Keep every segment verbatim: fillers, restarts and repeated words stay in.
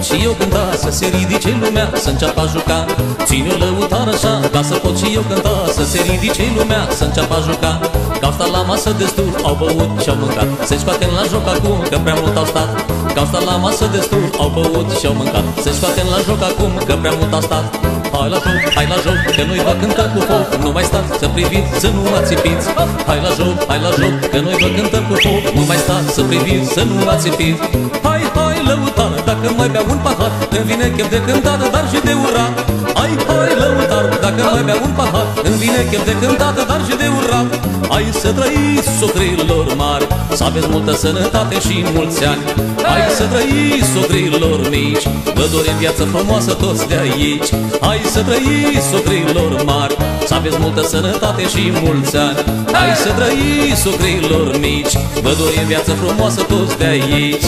și eu cânta, să se ridice lumea, să înceapă a juca. Ține-o lăutar așa, ca să pot și eu cânta, să se ridice lumea, să înceapă a juca. Că-au stat la masă destul, au băut și-au mâncat, se-și scoatem la joc acum, că prea mult au stat. Că-au stat la masă destul, au băut și-au mâncat, se-și scoatem la joc acum, că prea mult au stat. Hai la joc, hai la joc, că noi vă cântăm cu foc, nu mai stați să priviți, să nu mă țipiți. Hai la joc, hai la joc, că noi vă cântăm cu foc, nu mai stați să priviți, să nu mă țipiți. Hai, hai, lăutar, dacă mai bea un pahar, îmi vine chef de cântat, dar și de urat. Hai, hai, lăutar, dacă mai bea un pahar, îmi vine chef de cântat, dar și de urat. Hai să trăiți, socrilor mari, să aveți multă sănătate și mulți ani. Hai să trăiți, socrilor mici, vă dorim viață frumoasă toți de aici. Hai să trăiți, socrilor mari, să aveți multă sănătate și mulți ani. Hai să trăiți, socrilor mici, vă dorim viață frumoasă toți de aici.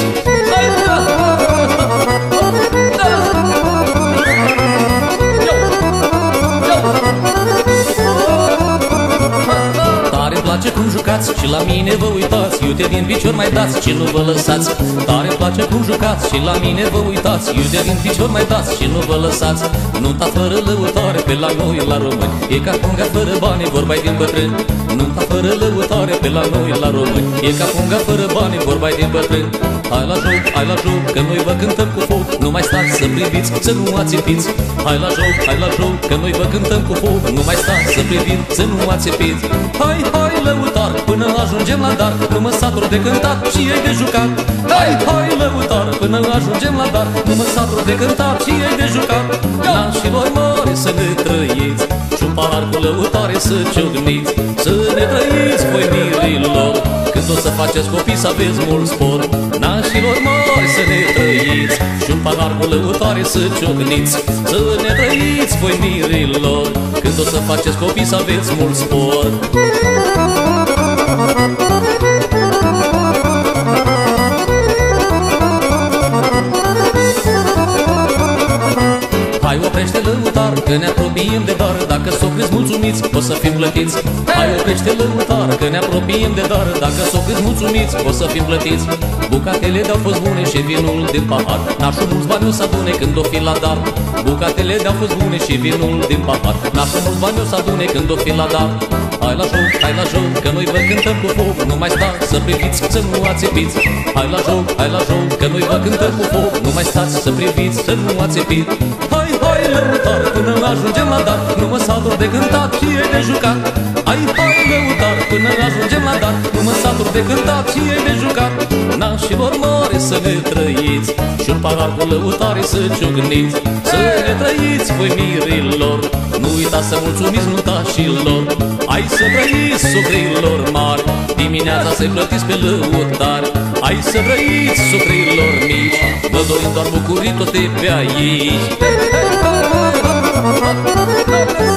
Place cum jucați și la mine vă uitați, iute din picior mai dați și nu vă lăsați. Tare place cum jucați și la mine vă uitați, iute din picior mai dați și nu vă lăsați. Nunta fără lăutare pe la noi la români e ca punga fără bani, vorba-i din bătrâni. Nunta fără lăutare pe la noi la români e ca punga fără bani, vorba-i din bătrâni. Hai la joc, hai la joc, că noi vă cântăm cu foc, nu mai stați să priviți, să nu ațipiți. Hai la joc, hai la joc, că noi vă cântăm cu foc, nu mai stați să priviți, să nu ațipiți. Hai, hai, lăutar, până ajungem la dar, nu mă satur de cântat și ei de jucat. Hai, hai, lăutar, până ajungem la dar, nu mă satur de cântat și ei de jucat. Nașilor mari să ne trăiți și un pahar cu lăutare să ciocniți. Să ne trăiți, voi mirilor, când o să faceți copii să aveți mult spor. Nașilor mari să ne trăiți și un pahar cu lăutare să ciocniți. Să ne trăiți, voi mirilor, când o să faceți copii să aveți mult spor. Hai, oprește lăutar, că ne apropiem de dar, dacă s-o-criți mulțumiți, o să fim plătiți. Hai, oprește lăutar, că ne apropiem de dar, dacă s-o-criți mulțumiți, o să fim plătiți. Bucatele de-au fost bune și vinul din pahar, nașul mulți bani o să adune când o fi la dar. Bucatele de-au fost bune și vinul din pahar, nașul mulți bani o să adune când o fi la dar. Hai la joc, hai la joc, că noi vă cântăm cu foc, nu mai stați să priviți, să nu ațipiți. Hai la joc, hai la joc, că noi vă cântăm cu foc, nu mai stați să priviți, să nu ațipiți. Hai, hai, lăutar, până ajungem la dar, nu mă satur de cântat și ei de jucat. Hai, hai, lăutar, până ajungem la dar, nu mă satur de cântat și ei de jucat. Nașilor mari să ne trăiți și un pahar cu lăutare să ciocniți. Să ne trăiți, voi mirilor, nu uitați să mulțumiți nuntașilor. Hai să trăiți, socrilor mari, dimineața să-i plătiți pe lăutari. Hai să trăiți, socrilor mici, vă dorim doar bucurii toate pe aici.